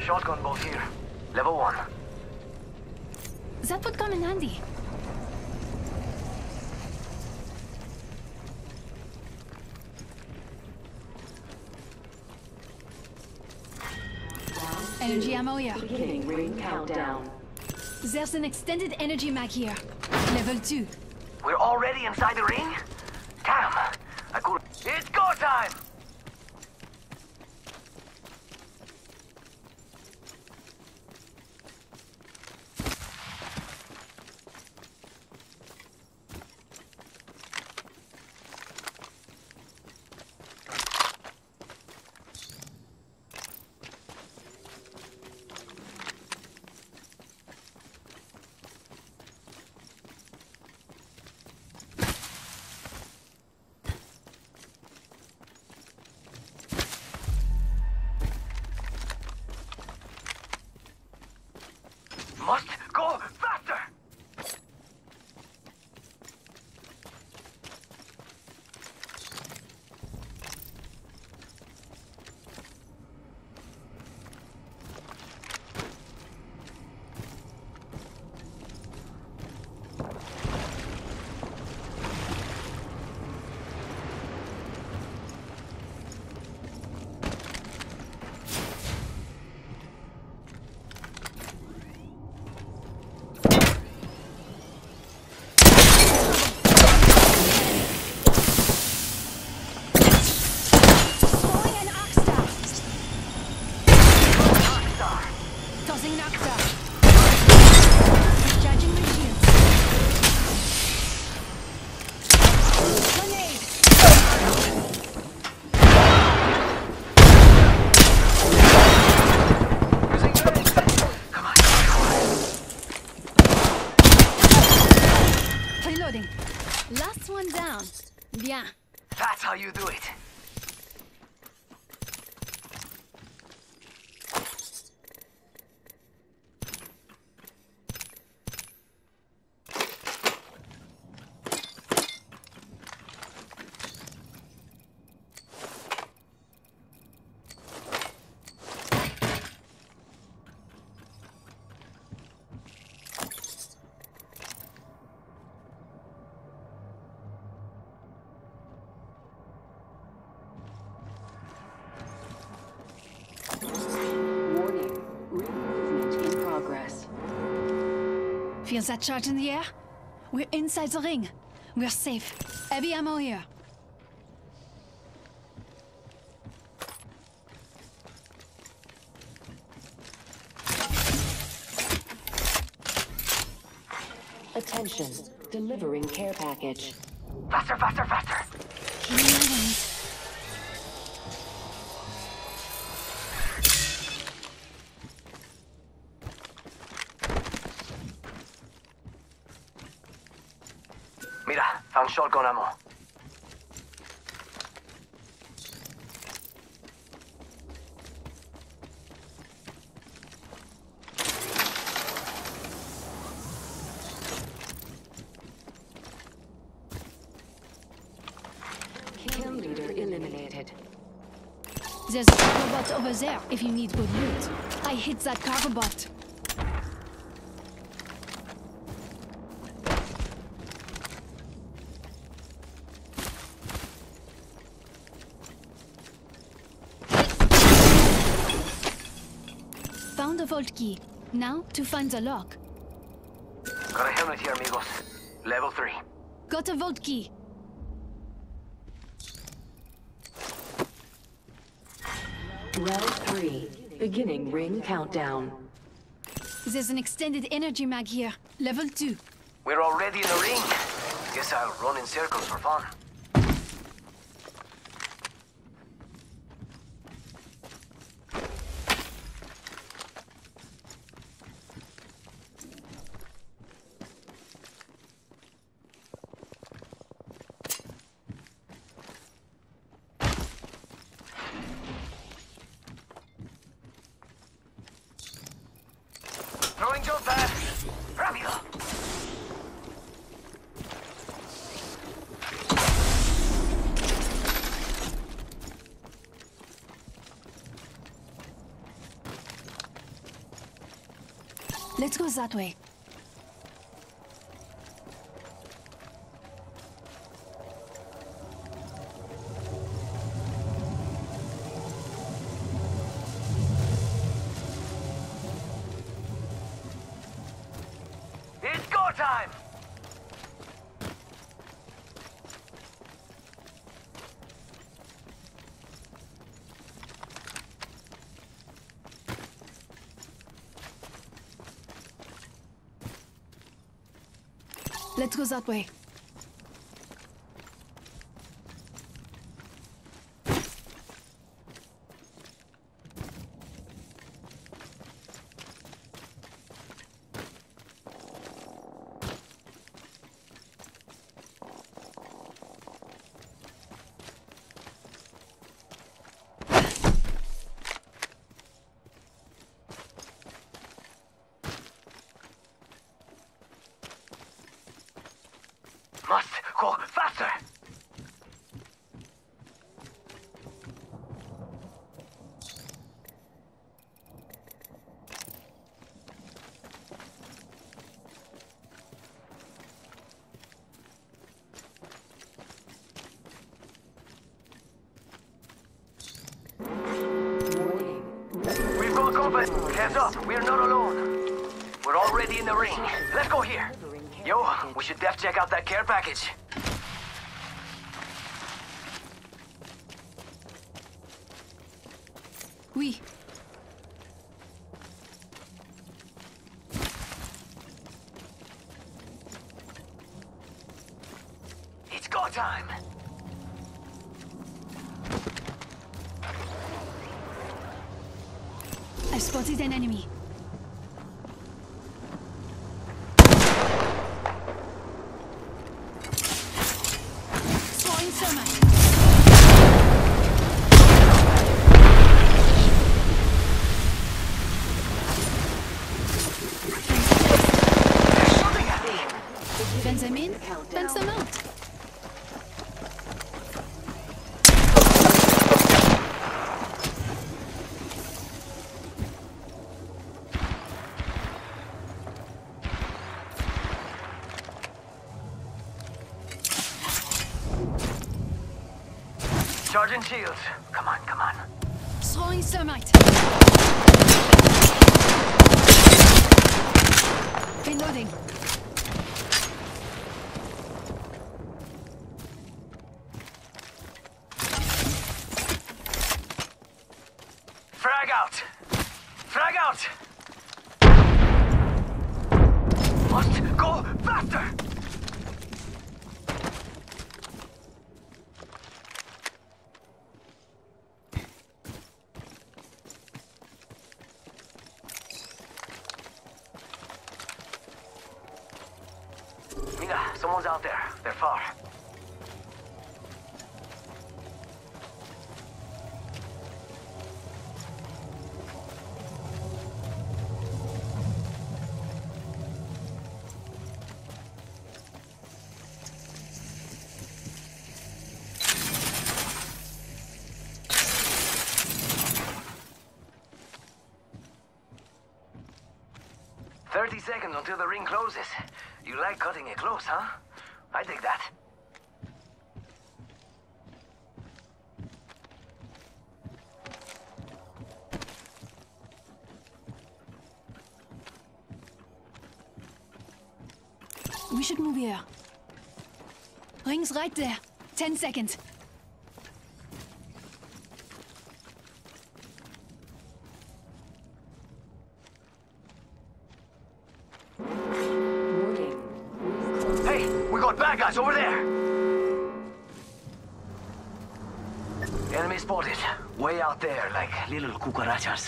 Shotgun bolt here. Level 1. That would come in handy. Energy ammo here. Beginning ring countdown. There's an extended energy mag here. Level 2. We're already inside the ring? Damn! I could. It's go time! Must go faster! Last one down. Bien. That's how you do it. Feel that charge in the air? We're inside the ring. We're safe. Heavy ammo here. Attention. Delivering care package. Faster, faster, faster! Keep moving. Mira, found shotgun ammo. Kill leader eliminated. There's a cargo bot over there if you need good loot. I hit that cargo bot. Found the vault key. Now to find the lock. Got a helmet here, amigos. Level 3. Got a vault key. Round 3. Beginning ring countdown. There's an extended energy mag here. Level 2. We're already in the ring. Guess I'll run in circles for fun. Throwing jump pad. Rápido. Let's go that way. It's go time! Let's go that way. Must go faster! We've got company. Heads up, we're not alone. We're already in the ring. Let's go here. Yo, we should def check out that care package. Oui. It's go time. I spotted an enemy. Throwing thermite. They're shooting at me. Fence them in, fence them out. Charging shields. Come on, come on. Throwing thermite. Reloading. Frag out! Frag out! Must go faster! Mira, someone's out there. They're far. "30 seconds until the ring closes. You like cutting it close, huh? I dig that. We should move here. Ring's right there. 10 seconds. Warning. Hey, we got bad guys over there! Enemy spotted. Way out there, like little cucarachas.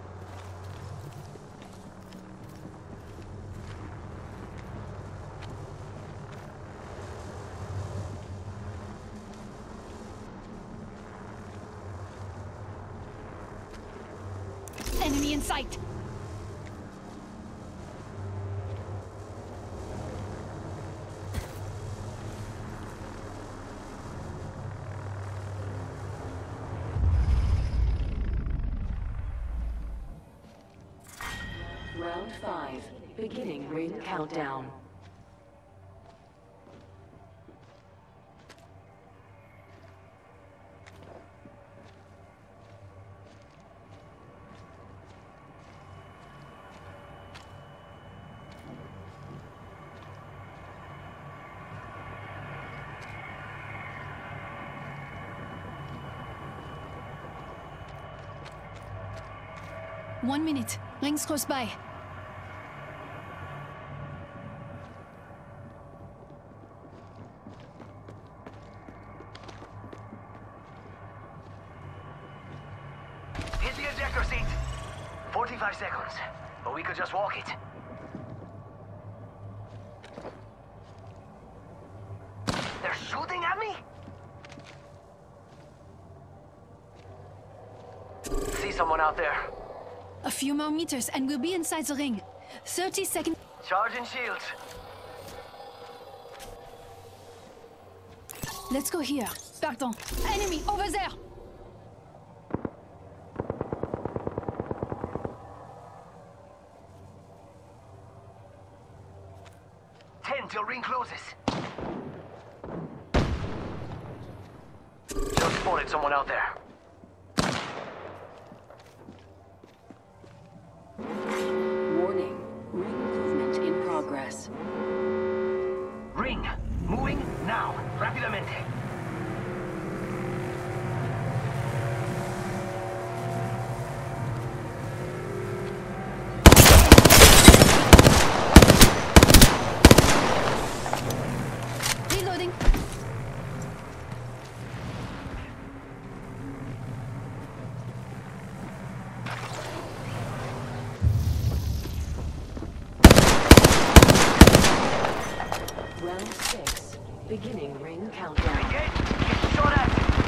Enemy in sight. Round 5. Beginning ring countdown. One minute. Rings close by. Hit the ejector seat. 45 seconds. But we could just walk it. They're shooting at me? See someone out there. A few more meters and we'll be inside the ring. 30 seconds. Charging shields. Let's go here. Pardon. Enemy over there. Till ring closes. Just spotted someone out there. Warning. Ring movement in progress. Ring. Moving now. Rápidamente. Reloading. Round 6. Beginning ring countdown. Engage. Get shot at.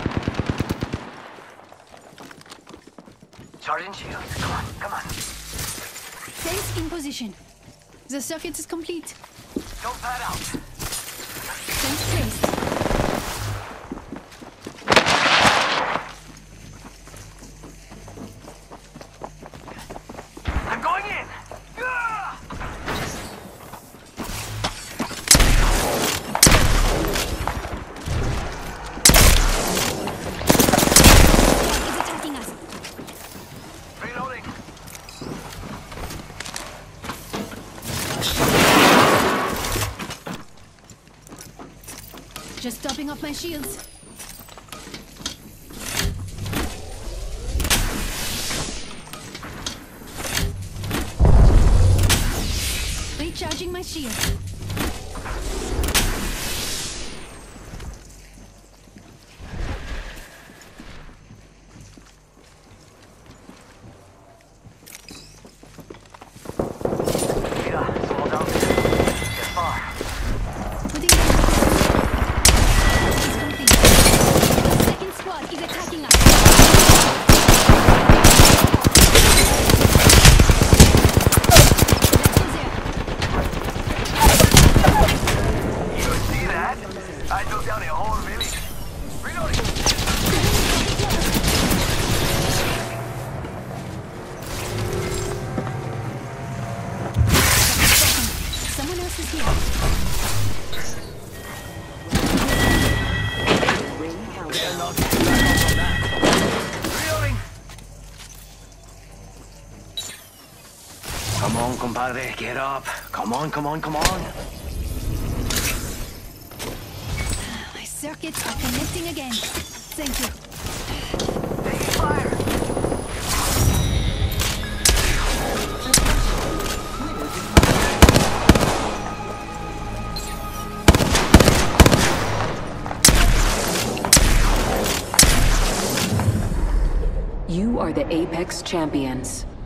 Charging shields. Come on. Come on. Tanks in position. The circuit is complete. Don't pad out. Tanks placed. I'm going in. Ah! Is attacking us. Reloading. Just topping off my shields. Recharging my shield. Mira, someone down there. Get far. Putting is complete. Second squad is attacking us. Let's go there. You see that? I took down a whole village. Reloading. Someone else is here. Ring countdown. Reloading. Come on, compadre, get up. Come on, come on, come on. My circuits are connecting again. Thank you. Taking fire. You are the Apex Champions.